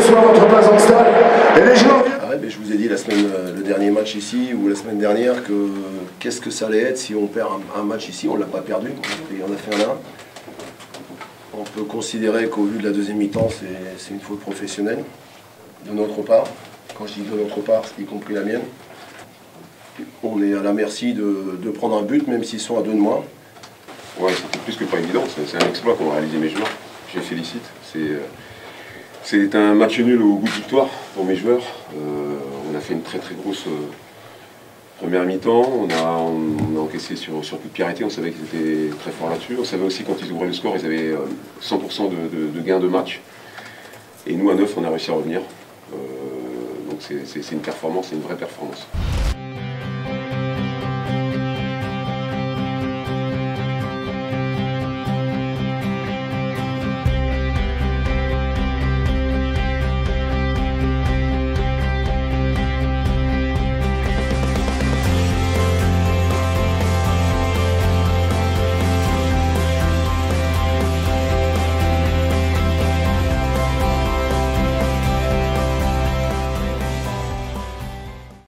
soir votre place dans le stade. Et les joueurs... Je vous ai dit le dernier match ici, ou la semaine dernière, que qu'est-ce que ça allait être si on perd un match ici. On ne l'a pas perdu, on a fait un 1. On peut considérer qu'au vu de la deuxième mi-temps, c'est une faute professionnelle de notre part. Quand je dis de notre part, y compris la mienne. On est à la merci de prendre un but, même s'ils sont à 2 de moins. Ouais, c'était plus que pas évident. C'est un exploit qu'ont réalisé mes joueurs. Je les félicite. C'est un match nul au goût de victoire pour mes joueurs. On a fait une très grosse première mi-temps. On a encaissé sur coup de pied arrêté. On savait qu'ils étaient très forts là-dessus. On savait aussi quand ils ouvraient le score, ils avaient 100% de gain de match. Et nous, à 9, on a réussi à revenir. Donc c'est une performance, c'est une vraie performance.